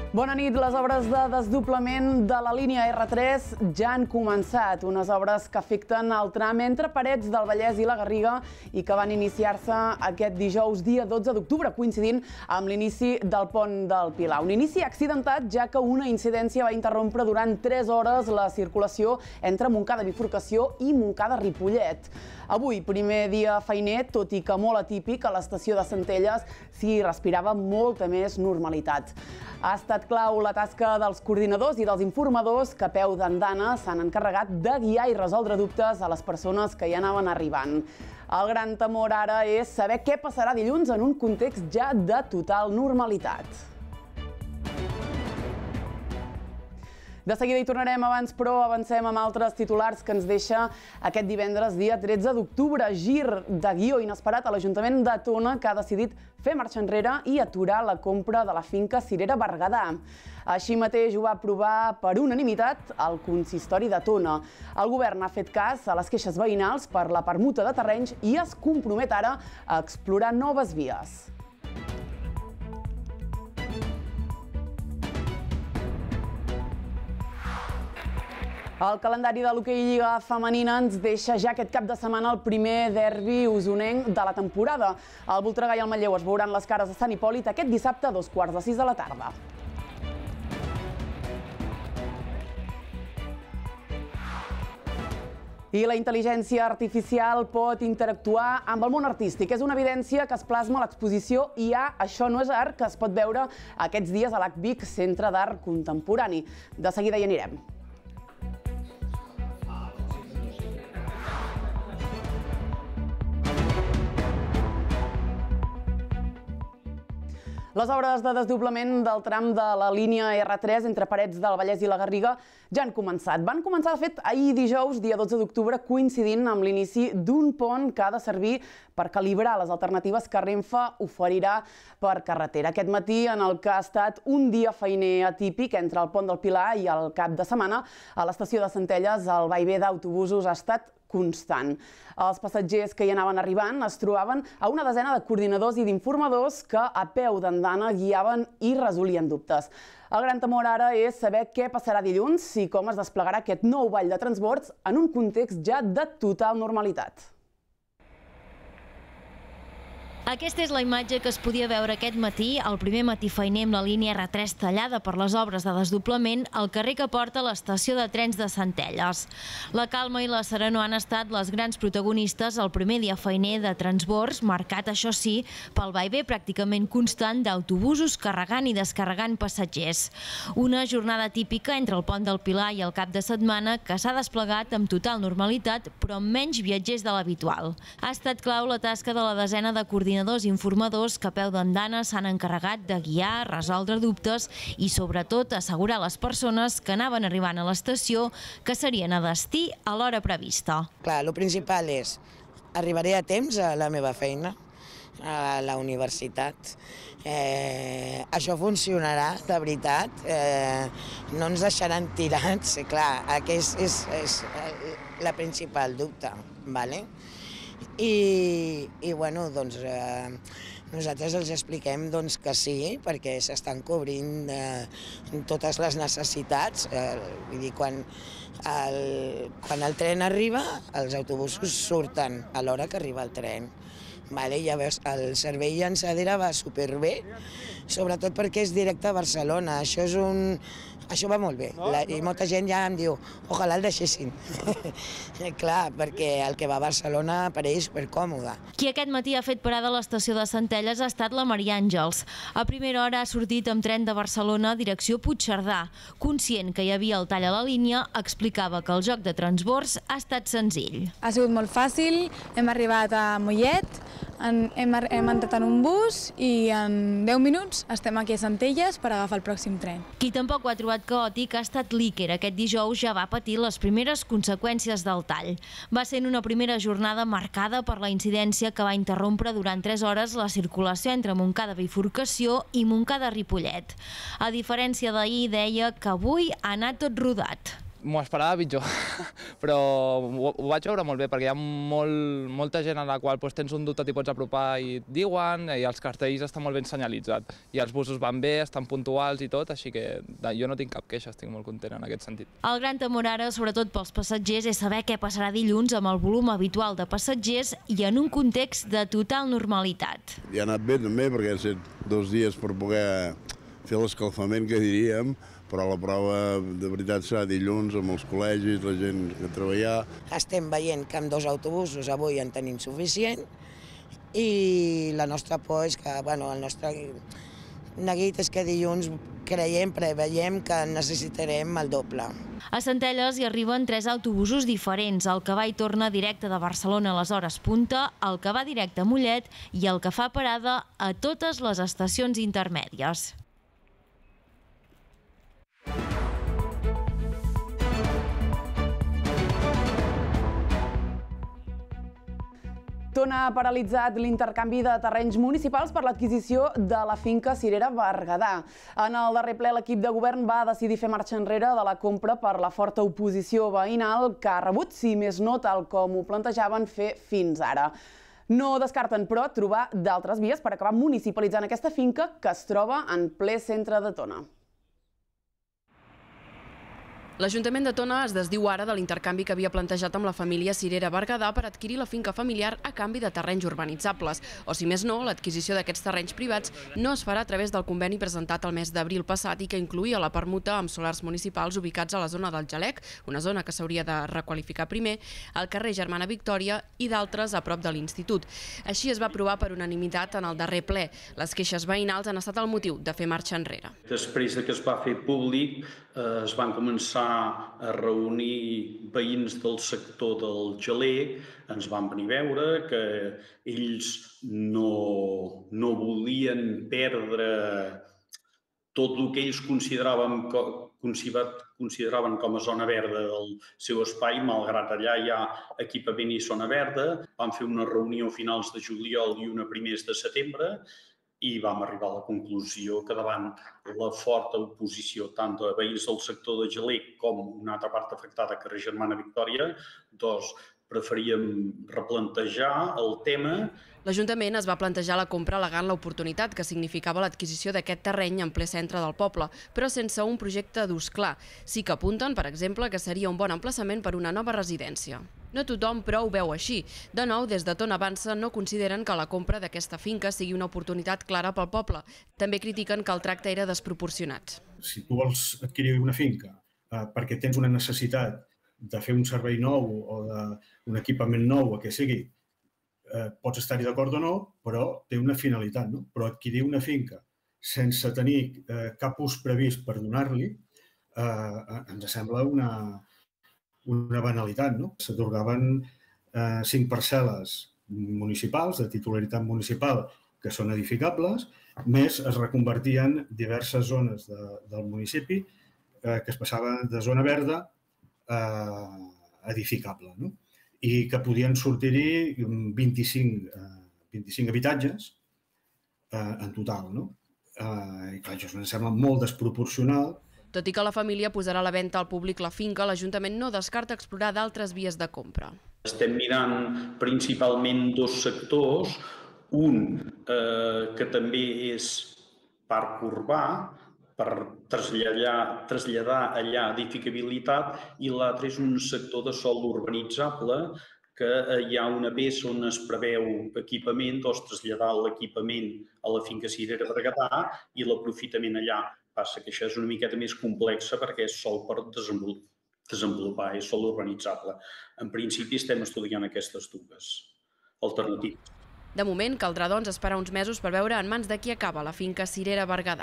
Bona nit. Les obres de desdoblament de la línia R3 ja han començat. Unes obres que afecten el tram entre Parets del Vallès i la Garriga i que van iniciar-se aquest dijous, dia 12 d'octubre, coincidint amb l'inici del pont del Pilar. Un inici accidentat, ja que una incidència va interrompre durant 3 hores la circulació entre Montcada Bifurcació i Montcada Ripollet. Avui, primer dia feiner, tot i que molt atípic, a l'estació de Centelles s'hi respirava molta més normalitat. Ha estat clau la tasca dels coordinadors i dels informadors que a peu d'andana s'han encarregat de guiar i resoldre dubtes a les persones que hi anaven arribant. El gran temor ara és saber què passarà dilluns en un context ja de total normalitat. De seguida hi tornarem abans, però avancem amb altres titulars que ens deixa aquest divendres, dia 13 d'octubre. Gir de guió inesperat a l'Ajuntament de Tona, que ha decidit fer marxa enrere i aturar la compra de la finca Cirera Berguedà. Així mateix ho va aprovar per unanimitat el consistori de Tona. El govern ha fet cas a les queixes veïnals per la permuta de terrenys i es compromet ara a explorar noves vies. El calendari de l'hoquei Lliga femenina ens deixa ja aquest cap de setmana el primer derbi usonenc de la temporada. El Voltregà i el Manlleu es veuran les cares a Sant Hipòlit aquest dissabte a 5:45 de la tarda. I la intel·ligència artificial pot interactuar amb el món artístic. És una evidència que es plasma a l'exposició IA Això no és art, que es pot veure aquests dies a l'ACVIC, Centre d'Art Contemporani. De seguida hi anirem. Les obres de desdoblament del tram de la línia R3 entre Parets del Vallès i la Garriga ja han començat. Van començar, de fet, ahir dijous, dia 12 d'octubre, coincidint amb l'inici d'un pont que ha de servir per calibrar les alternatives que Renfe oferirà per carretera. Aquest matí, en el que ha estat un dia feiner atípic entre el pont del Pilar i el cap de setmana, a l'estació de Centelles el vaivé d'autobusos ha estat constant. Els passatgers que hi anaven arribant es trobaven a una desena de coordinadors i d'informadors que a peu d'andana guiaven i resolien dubtes. El gran temor ara és saber què passarà dilluns i com es desplegarà aquest nou ball de transbords en un context ja de total normalitat. Aquesta és la imatge que es podia veure aquest matí, el primer matí feiner amb la línia R3 tallada per les obres de desdoblament al carrer que porta a l'estació de trens de Centelles. La calma i la serenor han estat les grans protagonistes el primer dia feiner de transbords, marcat, això sí, pel vaivé pràcticament constant d'autobusos carregant i descarregant passatgers. Una jornada típica entre el pont del Pilar i el cap de setmana que s'ha desplegat amb total normalitat, però amb menys viatgers de l'habitual. Ha estat clau la tasca de la desena de coordinadors i informadors que a peu d'andana s'han encarregat de guiar, resoldre dubtes i, sobretot, assegurar a les persones que anaven arribant a l'estació que serien a destí a l'hora prevista. Clar, el principal és arribaré a temps a la meva feina, a la universitat. Això funcionarà, de veritat. No ens deixaran tirats. Clar, aquest és la principal dubte, ¿vale? I bueno, doncs nosaltres els expliquem que sí, perquè s'estan cobrint totes les necessitats. Vull dir, quan el tren arriba, els autobusos surten a l'hora que arriba el tren. Ja veus, el servei llançadera va superbé, sobretot perquè és directe a Barcelona. Això va molt bé, i molta gent ja em diu ojalà el deixessin. Clar, perquè el que va a Barcelona per ell és supercòmode. Qui aquest matí ha fet parada a l'estació de Centelles ha estat la Maria Àngels. A primera hora ha sortit amb tren de Barcelona direcció Puigcerdà. Conscient que hi havia el tall a la línia, explicava que el joc de transbords ha estat senzill. Ha sigut molt fàcil, hem arribat a Mollet, hem entrat en un bus i en 10 minuts estem aquí a Centelles per agafar el pròxim tren. Qui tampoc ho ha trobat caòtic ha estat l'Iker. Aquest dijous ja va patir les primeres conseqüències del tall. Va ser en una primera jornada marcada per la incidència que va interrompre durant 3 hores la circulació entre Montcada Bifurcació i Montcada Ripollet. A diferència d'ahir, deia que avui ha anat tot rodat. M'ho esperava pitjor, però ho vaig veure molt bé, perquè hi ha molta gent a la qual tens un dubte, t'hi pots apropar i et diuen, i els cartells estan molt ben senyalitzats, i els busos van bé, estan puntuals i tot, així que jo no tinc cap queixa, estic molt content en aquest sentit. El gran temor ara, sobretot pels passatgers, és saber què passarà dilluns amb el volum habitual de passatgers i en un context de total normalitat. I ha anat bé també, perquè han estat 2 dies per poder fer l'escalfament, que diríem, però la prova de veritat serà dilluns amb els col·legis, la gent que treballar. Estem veient que amb 2 autobusos avui en tenim suficient i la nostra por és que, el nostre neguit és que dilluns preveiem que necessitarem el doble. A Centelles hi arriben 3 autobusos diferents, el que va i torna directe de Barcelona a les hores punta, el que va directe a Mollet i el que fa parada a totes les estacions intermèdies. Tona ha paralitzat l'intercanvi de terrenys municipals per l'adquisició de la finca Cirera Berguedà. En el darrer ple, l'equip de govern va decidir fer marxa enrere de la compra per la forta oposició veïnal que ha rebut, si més no, tal com ho plantejaven fer fins ara. No descarten, però, trobar d'altres vies per acabar municipalitzant aquesta finca que es troba en ple centre de Tona. L'Ajuntament de Tona es desdiu ara de l'intercanvi que havia plantejat amb la família Cirera Berguedà per adquirir la finca familiar a canvi de terrenys urbanitzables. O, si més no, l'adquisició d'aquests terrenys privats no es farà a través del conveni presentat el mes d'abril passat i que incloïa la permuta amb solars municipals ubicats a la zona del Jalec, una zona que s'hauria de requalificar primer, al carrer Germana Victòria i d'altres a prop de l'Institut. Així es va aprovar per unanimitat en el darrer ple. Les queixes veïnals han estat el motiu de fer marxa enrere. Després que es va fer públic, es van començar a reunir veïns del sector del Geler, ens van venir a veure que ells no volien perdre tot el que ells consideraven com a zona verda del seu espai, malgrat allà hi ha equipament i zona verda. Vam fer una reunió a finals de juliol i una primers de setembre, i vam arribar a la conclusió que davant la forta oposició tant de veïns del sector de Geler com una altra part afectada, carrer Germana Victòria, preferíem replantejar el tema. L'Ajuntament es va plantejar la compra alegant l'oportunitat que significava l'adquisició d'aquest terreny en ple centre del poble, però sense un projecte d'ús clar. Sí que apunten, per exemple, que seria un bon emplaçament per una nova residència. No tothom, però, ho veu així. De nou, des de Tona Avança no consideren que la compra d'aquesta finca sigui una oportunitat clara pel poble. També critiquen que el tracte era desproporcionat. Si tu vols adquirir una finca perquè tens una necessitat de fer un servei nou o d'un equipament nou, o què sigui, pots estar-hi d'acord o no, però té una finalitat. Però adquirir una finca sense tenir cap ús previst per donar-li ens sembla una banalitat. S'atorgaven 5 parcel·les municipals, de titularitat municipal, que són edificables, més es reconvertien diverses zones del municipi que es passaven de zona verda a edificable, i que podien sortir-hi 25 habitatges en total. I clar, això em sembla molt desproporcional. Tot i que la família posarà a la venda al públic la finca, l'Ajuntament no descarta explorar d'altres vies de compra. Estem mirant principalment 2 sectors, un que també és parc urbà, per traslladar allà edificabilitat, i l'altre és un sector de sòl urbanitzable que hi ha una peça on es preveu equipament, doncs traslladar l'equipament a la finca Cirera Berguedà i l'aprofitament allà. Passa que això és una miqueta més complexa perquè és sòl per desenvolupar, és sòl urbanitzable. En principi estem estudiant aquestes 2 alternatives. De moment, caldrà doncs esperar uns mesos per veure en mans de qui acaba la finca Cirera Berguedà.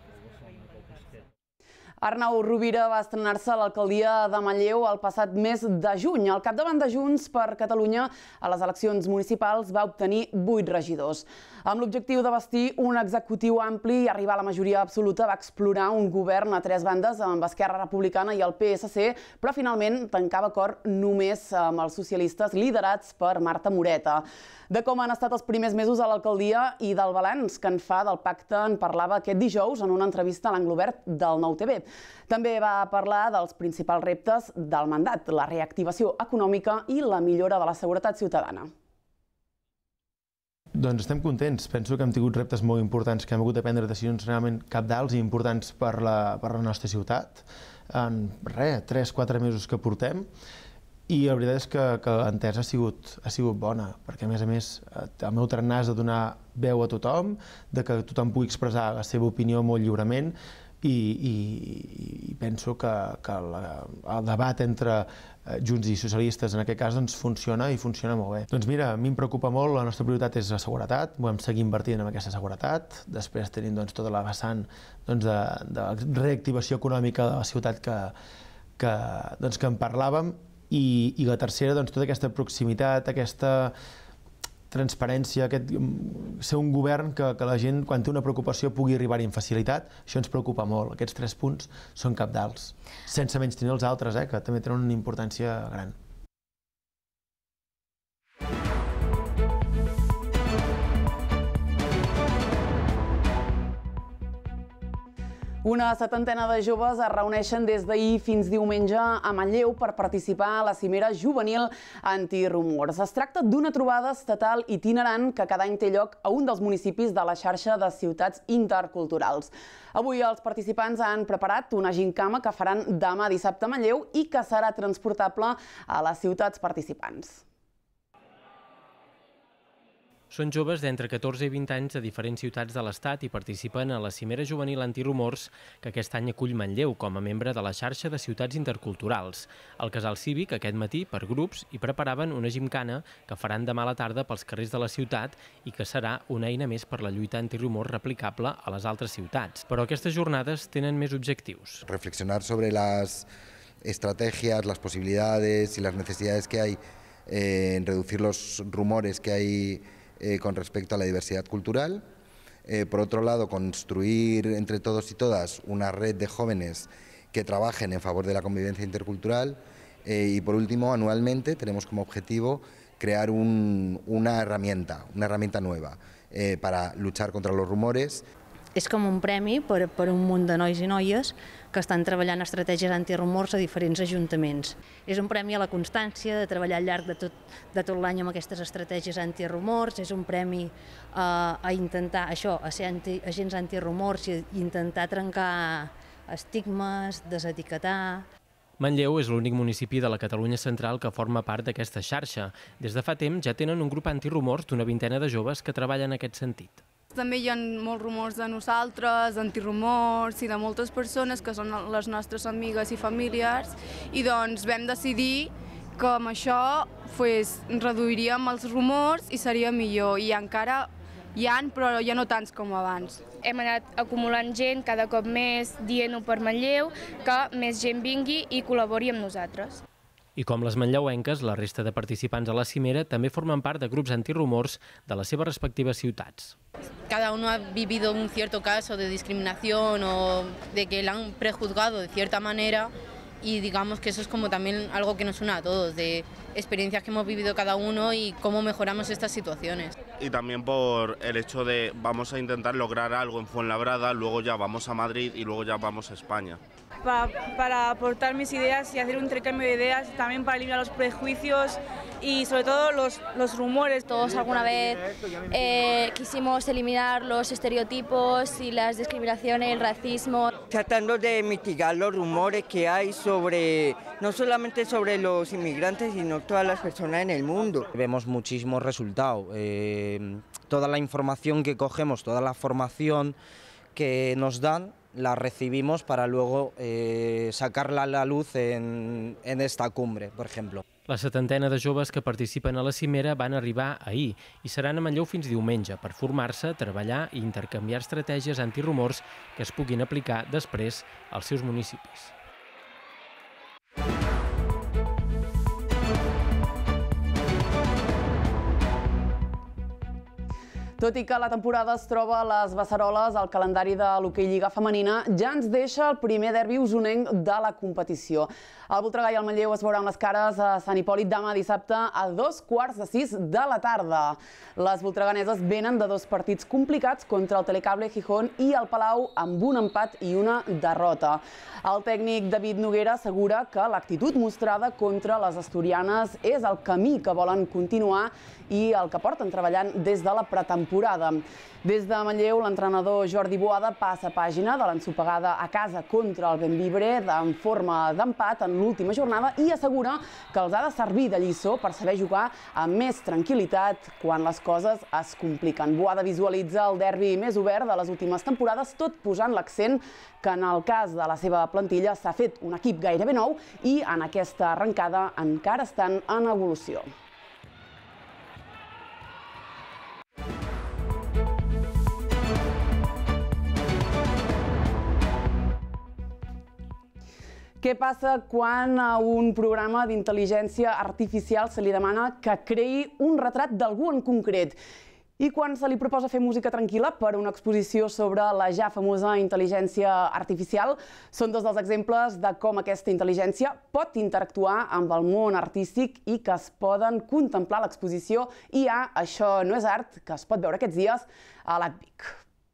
Arnau Rovira va estrenar-se a l'alcaldia de Manlleu el passat mes de juny. Al capdavant de Junts per Catalunya, a les eleccions municipals va obtenir 8 regidors. Amb l'objectiu de bastir un executiu ampli i arribar a la majoria absoluta, va explorar un govern a 3 bandes amb Esquerra Republicana i el PSC, però finalment tancava acord només amb els socialistes liderats per Marta Moreta. De com han estat els primers mesos a l'alcaldia i del balanç que en fa del pacte en parlava aquest dijous en una entrevista a l'Angle Obert del Nou TV. També va parlar dels principals reptes del mandat, la reactivació econòmica i la millora de la seguretat ciutadana. Doncs estem contents. Penso que hem tingut reptes molt importants, que hem hagut de prendre decisions realment cabdals i importants per la nostra ciutat. En 3-4 mesos que portem. I la veritat és que l'entesa ha sigut bona, perquè a més el meu tarannà és de donar veu a tothom, de que tothom pugui expressar la seva opinió molt lliurement i penso que el debat entre Junts i socialistes en aquest cas funciona i funciona molt bé. Doncs mira, a mi em preocupa molt, la nostra prioritat és la seguretat, volem seguir invertint en aquesta seguretat, després tenim tota la vessant de reactivació econòmica de la ciutat que en parlàvem, i la tercera, tota aquesta proximitat, aquesta transparència, ser un govern que la gent, quan té una preocupació, pugui arribar-hi amb facilitat, això ens preocupa molt. Aquests 3 punts són cabdals, sense menystenir els altres, que també tenen una importància gran. Una setantena de joves es reuneixen des d'ahir fins diumenge a Manlleu per participar a la cimera juvenil antirumors. Es tracta d'una trobada estatal itinerant que cada any té lloc a un dels municipis de la xarxa de ciutats interculturals. Avui els participants han preparat una gincama que faran demà dissabte a Manlleu i que serà transportable a les ciutats participants. Són joves d'entre 14 i 20 anys de diferents ciutats de l'Estat i participen a la cimera juvenil antirumors que aquest any acull Manlleu com a membre de la xarxa de ciutats interculturals. Al Casal Cívic, aquest matí, per grups, hi preparaven una gimcana que faran demà a la tarda pels carrers de la ciutat i que serà una eina més per la lluita antirumors replicable a les altres ciutats. Però aquestes jornades tenen més objectius. Reflexionar sobre las estrategias, las posibilidades y las necesidades que hay en reducir los rumores que hay con respecto a la diversidad cultural. Por otro lado, construir entre todos y todas una red de jóvenes que trabajen en favor de la convivencia intercultural. Y por último, anualmente tenemos como objetivo crear una herramienta nueva para luchar contra los rumores. És com un premi per un munt de nois i noies que estan treballant estratègies antirumors a diferents ajuntaments. És un premi a la constància de treballar al llarg de tot l'any amb aquestes estratègies antirumors, és un premi a intentar això, a ser agents antirumors i intentar trencar estigmes, desetiquetar. Manlleu és l'únic municipi de la Catalunya central que forma part d'aquesta xarxa. Des de fa temps ja tenen un grup antirumors d'una vintena de joves que treballen en aquest sentit. També hi ha molts rumors de nosaltres, antirumors i de moltes persones que són les nostres amigues i familiars i doncs vam decidir que amb això reduiríem els rumors i seria millor i encara hi ha, però ja no tants com abans. Hem anat acumulant gent cada cop més, dient-ho per Manlleu, que més gent vingui i col·labori amb nosaltres. I com les manlleuenques, la resta de participants a la cimera també formen part de grups antirumors de les seves respectives ciutats. Cada uno ha vivido un cierto caso de discriminación o de que le han prejuzgado de cierta manera y digamos que eso es como también algo que nos une a todos, de experiencias que hemos vivido cada uno y cómo mejoramos estas situaciones. Y también por el hecho de vamos a intentar lograr algo en Fuenlabrada, luego ya vamos a Madrid y luego ya vamos a España. Para aportar mis ideas y hacer un intercambio de ideas, también para eliminar los prejuicios y sobre todo los rumores. Todos alguna vez quisimos eliminar los estereotipos y las discriminaciones, el racismo. Tratando de mitigar los rumores que hay no solamente sobre los inmigrantes, sino todas las personas en el mundo. Vemos muchísimos resultados. Toda la información que cogemos, toda la formación que nos dan, la recibimos para luego sacarla a la luz en esta cumbre, por ejemplo. La setantena de joves que participen a la cimera van arribar ahir i seran a Manlleu fins diumenge per formar-se, treballar i intercanviar estratègies antirumors que es puguin aplicar després als seus municipis. Tot i que la temporada es troba a les beceroles, el calendari de l'hoquei Lliga Femenina ja ens deixa el primer derbi usonenc de la competició. El Voltregà i el Manlleu es veuran les cares a Sant Hipòlit demà dissabte a 5:45 de la tarda. Les voltreganeses venen de 2 partits complicats contra el Telecable Gijón i el Palau amb un empat i una derrota. El tècnic David Noguera assegura que l'actitud mostrada contra les asturianes és el camí que volen continuar i el que porten treballant des de la pretemporada. Des de Manlleu, l'entrenador Jordi Boada passa pàgina de l'ensopegada a casa contra el Bembibre en forma d'empat en l'última jornada i assegura que els ha de servir de lliçó per saber jugar amb més tranquil·litat quan les coses es compliquen. Boada visualitza el derbi més obert de les últimes temporades, tot posant l'accent que en el cas de la seva plantilla s'ha fet un equip gairebé nou i en aquesta arrencada encara estan en evolució. Què passa quan a un programa d'intel·ligència artificial se li demana que creï un retrat d'algú en concret? I quan se li proposa fer música tranquil·la per una exposició sobre la ja famosa intel·ligència artificial, són dos dels exemples de com aquesta intel·ligència pot interactuar amb el món artístic i que es poden contemplar a l'exposició IA, Això no és art, que es pot veure aquests dies a l'ACVIC.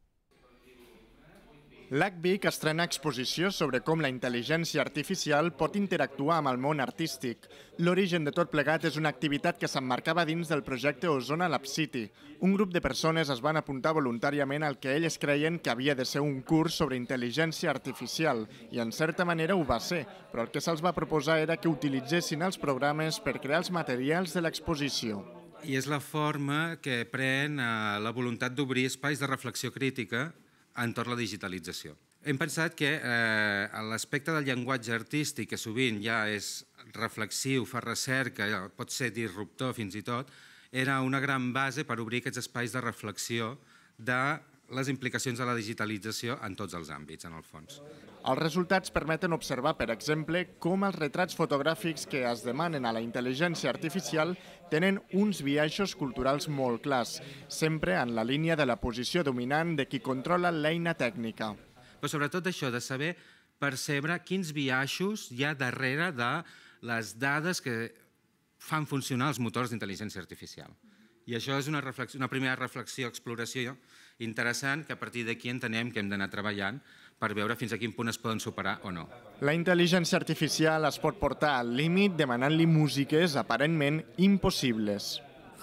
L'ACVIC estrena exposició sobre com la intel·ligència artificial pot interactuar amb el món artístic. L'origen de tot plegat és una activitat que s'emmarcava dins del projecte Osona Lab City. Un grup de persones es van apuntar voluntàriament al que elles creien que havia de ser un curs sobre intel·ligència artificial, i en certa manera ho va ser, però el que se'ls va proposar era que utilitzessin els programes per crear els materials de l'exposició. I és la forma que pren la voluntat d'obrir espais de reflexió crítica entorn la digitalització. Hem pensat que l'aspecte del llenguatge artístic, que sovint ja és reflexiu, fa recerca, pot ser disruptor fins i tot, era una gran base per obrir aquests espais de reflexió de les implicacions de la digitalització en tots els àmbits, en el fons. Els resultats permeten observar, per exemple, com els retrats fotogràfics que es demanen a la intel·ligència artificial tenen uns biaixos culturals molt clars, sempre en la línia de la posició dominant de qui controla l'eina tècnica. Però sobretot això, de saber percebre quins biaixos hi ha darrere de les dades que fan funcionar els motors d'intel·ligència artificial. I això és una primera reflexió, exploració interessant, que a partir d'aquí entenem que hem d'anar treballant per veure fins a quin punt es poden superar o no. La intel·ligència artificial es pot portar al límit demanant-li músiques aparentment impossibles.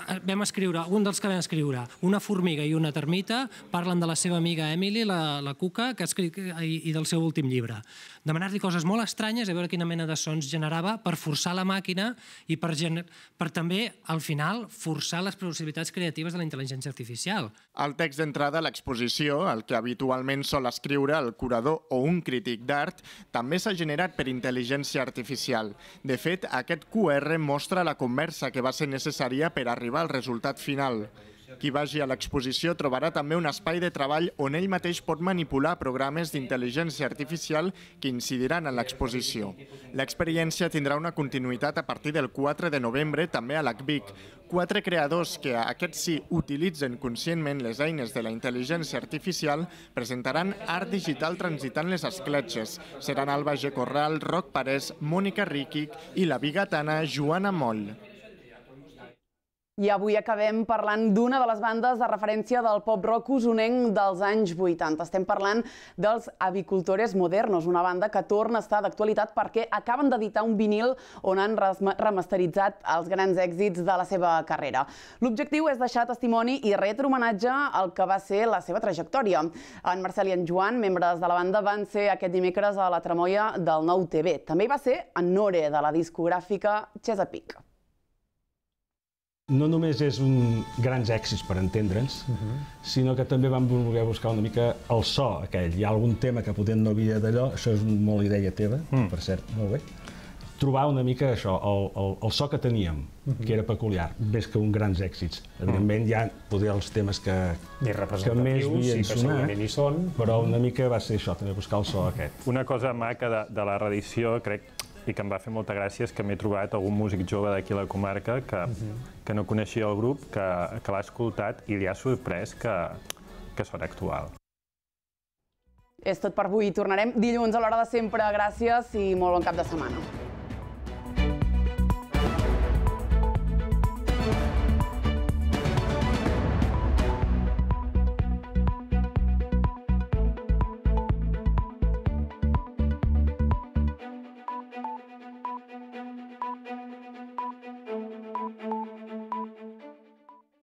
Un dels que vam escriure, una formiga i una termita parlen de la seva amiga Emily, la Cuca, i del seu últim llibre. Demanar-li coses molt estranyes, a veure quina mena de sons generava, per forçar la màquina i per també, al final, forçar les possibilitats creatives de la intel·ligència artificial. Al text d'entrada a l'exposició, el que habitualment sol escriure el curador o un crític d'art, també s'ha generat per intel·ligència artificial. De fet, aquest QR mostra la conversa que va ser necessària per arribar al resultat final. Qui vagi a l'exposició trobarà també un espai de treball on ell mateix pot manipular programes d'intel·ligència artificial que incidiran en l'exposició. L'experiència tindrà una continuïtat a partir del 4 de novembre també a l'ACVIC. 4 creadors que, aquests sí, utilitzen conscientment les eines de la intel·ligència artificial presentaran art digital transitant les escletxes. Seran Alba G. Corral, Roc Parés, Mònica Ríquic i la bigatana Joana Moll. I avui acabem parlant d'una de les bandes de referència del pop-rock usonenc dels anys 80. Estem parlant dels Avicultores Modernos, una banda que torna a estar d'actualitat perquè acaben d'editar un vinil on han remasteritzat els grans èxits de la seva carrera. L'objectiu és deixar testimoni i retre homenatge al que va ser la seva trajectòria. En Marcel i en Joan, membres de la banda, van ser aquest dimecres a la tramoia del Nou TV. També hi va ser en Nore, de la discogràfica Chesapeake. No només és un grans èxits per entendre'ns, sinó que també vam voler buscar una mica el so aquell. Hi ha algun tema que potent no havia d'allò, això és molt idea teva, per cert, molt bé. Trobar una mica això, el so que teníem, que era peculiar, més que uns grans èxits. Evidentment hi ha poder els temes que més havien sonat, però una mica va ser això, també buscar el so aquest. Una cosa maca de la reedició, crec, i que em va fer molta gràcia és que m'he trobat algun músic jove d'aquí a la comarca que no coneixia el grup, que l'ha escoltat i li ha sorprès que sona actual. És tot per avui. Tornarem dilluns a l'hora de sempre. Gràcies i molt bon cap de setmana.